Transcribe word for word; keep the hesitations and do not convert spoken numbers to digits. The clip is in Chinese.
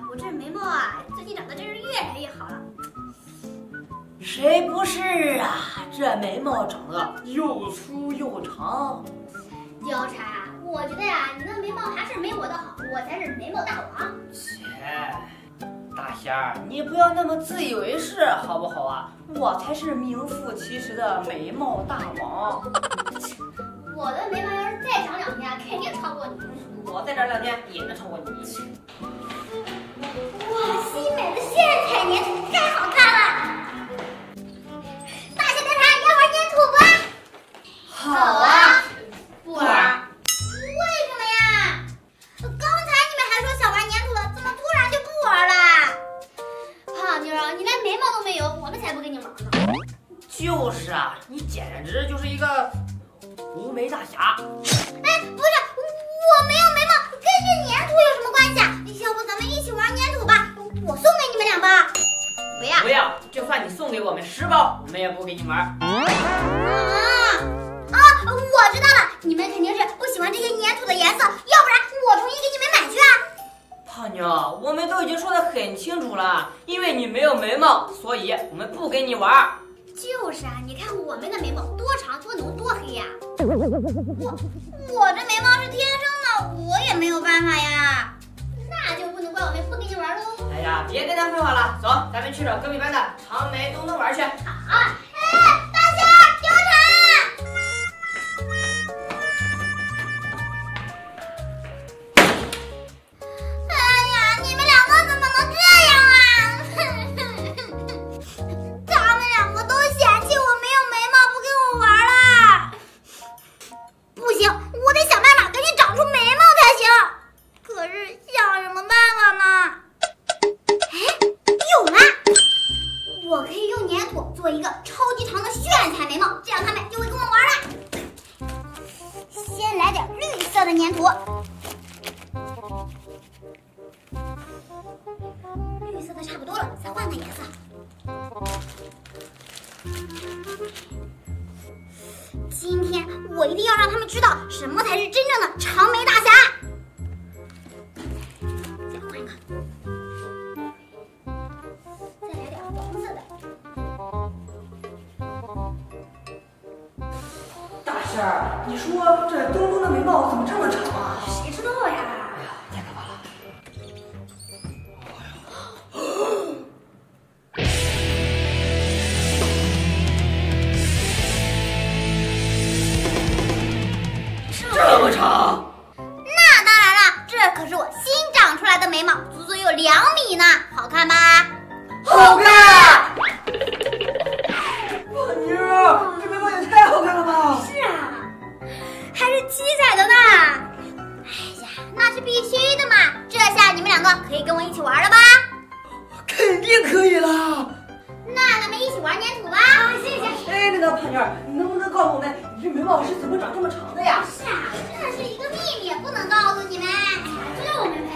我这眉毛啊，最近长得真是越来越好了。 谁不是啊？这眉毛长得又粗又长。 貂蝉啊，我觉得呀、啊，你的眉毛还是没我的好，我才是眉毛大王。 切，大仙儿，你不要那么自以为是好不好啊？我才是名副其实的眉毛大王。 我的眉毛要是再长两天，肯定超过你。 我再长两天也能超过你。 哇，新买的炫彩粘土太好看了！大仙貂蝉要玩粘土吧？ 好啊， 不玩。为什么呀？刚才你们还说想玩粘土了，怎么突然就不玩了？胖妞儿，你连眉毛都没有，我们才不跟你玩呢。 就是啊，你简直就是一个无眉大侠。 哎，不是，我没有眉毛，跟这粘土有什么关系啊？要不咱们一起玩粘土吧？我送给你们两包。不要。 不要，就算你送给我们十包，我们也不给你玩。 啊啊！我知道了，你们肯定是不喜欢这些粘土的颜色，要不然我重新给你们买去啊。 胖妞，我们都已经说得很清楚了，因为你没有眉毛，所以我们不给你玩。 就是啊，你看我们的眉毛多长、多浓、多黑呀！我我这眉毛是天生的，我也没有办法呀。那就不能怪我们不给你玩喽。 哎呀，别跟他废话了，走，咱们去找隔壁班的长眉东东玩去。 好。哎，大仙儿，貂蝉。哎呀，你们两个怎么能这样啊？他们两个都嫌弃我没有眉毛，不跟我玩了。不行，我得想办法赶紧长出眉毛才行。可是想什么办法呢？哎，有了！我可以用粘土做一个超级长的炫彩眉毛，这样他们就会跟我玩了。先来点绿色的粘土，绿色的差不多了，再换个颜色。今天我一定要让他们知道什么才是真正的长眉大侠。再换一个，再来点黄色的。 大仙儿，你说这东东的眉毛怎么这么长啊？ 谁知道呀？ 哎呀，太可怕了！这么长？ 那当然了，这可是我新长出来的眉毛，足足有两米呢，好看吧？ 好看！胖妞，这眉毛也太好看了吧！ 是啊，还是七彩的呢。哎呀，那是必须的嘛！这下你们两个可以跟我一起玩了吧？ 肯定可以啦！ 那咱们一起玩粘土吧。啊，谢谢。 哎，那个胖妞，你能不能告诉我们，你这眉毛是怎么长这么长的呀？ 是啊，这是一个秘密，不能告诉你们。哎呀，这我们